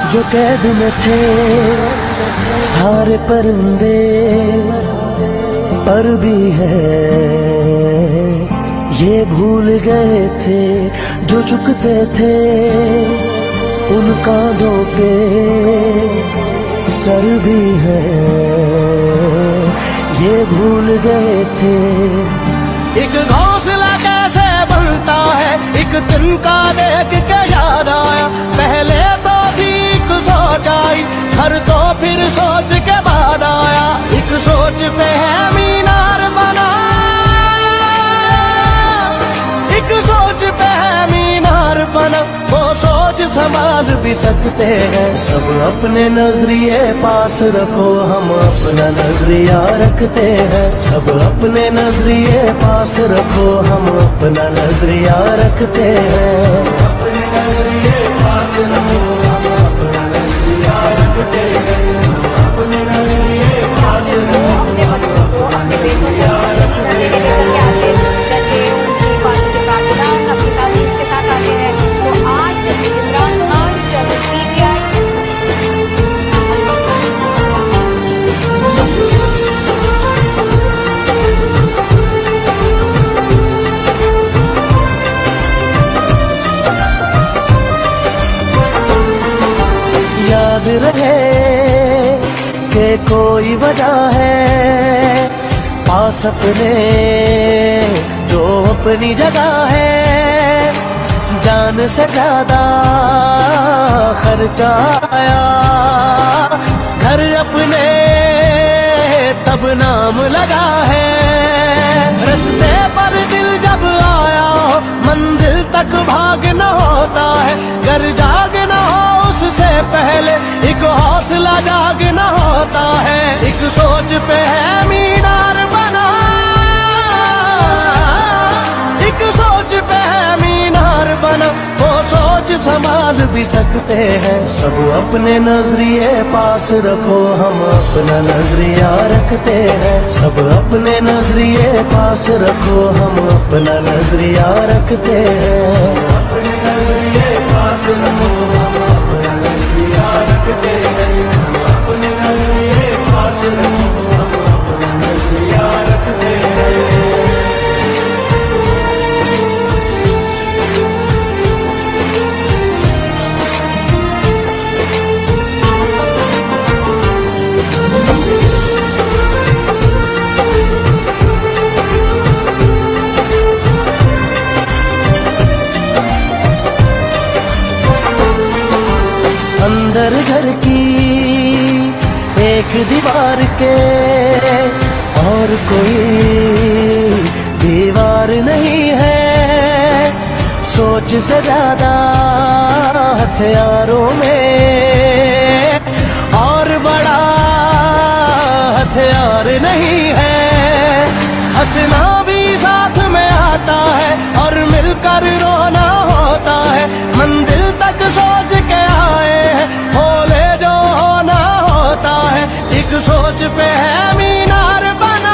जो कैद में थे सारे परिंदे, पर भी है ये भूल गए थे जो झुकते थे उन कांधों पे सर भी है, ये भूल गए थे। एक घोंसला कैसे बनता है एक दिन का देख के याद आया, पहले तो ठीक सोच आई हर तो फिर सोच के बाद आया। एक सोच पे है मीनार बना, एक सोच पे है मीनार बना, वो सोच संभाल भी सकते हैं। सब अपने नजरिए पास रखो, हम अपना नजरिया रखते हैं। सब अपने नजरिए पास रखो, हम अपना नजरिया रखते हैं। अपने नजरिए पास रखो, हम अपना नजरिया रखते हैं। अपने नजरिए पास रखो, हम अपना नजरिया रखते हैं। याद रहे कि कोई वजह है पास अपने जो अपनी जगह है। जान से ज्यादा खर्चा आया घर अपने तब नाम लगा है। रस्ते पर दिल जब आया हो मंजिल तक भागना होता है, घर जागना हो उससे पहले एक हौसला जागना होता है। एक सोच पे है मीनार बना, एक सोच पे है मीनार बना, वो सोच संभाल भी सकते हैं। सब अपने नजरिए पास रखो, हम अपना नजरिया रखते हैं। सब अपने नजरिए पास रखो, हम अपना नजरिया रखते हैं। अपने नजरिए पास रखो, हम अपना नजरिया रखते हैं। अपने नजरिए पास रखो, हम अपना नजरिया रखते हैं। अंदर घर की एक दीवार के और कोई दीवार नहीं है। सोच से ज्यादा हथियारों में और बड़ा हथियार नहीं है। हंसना भी साथ में आता है और मिलकर रोना होता है। मंजिल तक सोच के आए हैं, बोले जो होना होता है। एक सोच पे है मीनार बना,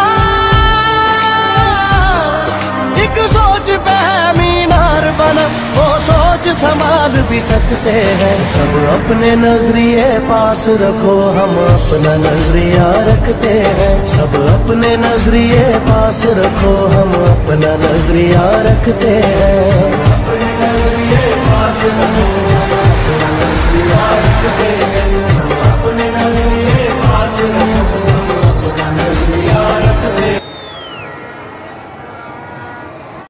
एक सोच पे है मीनार बना, वो सोच संभाल भी सकते हैं। सब अपने नजरिए पास रखो, हम अपना नजरिया रखते हैं। सब अपने नजरिए पास रखो, हम अपना नजरिया रखते हैं।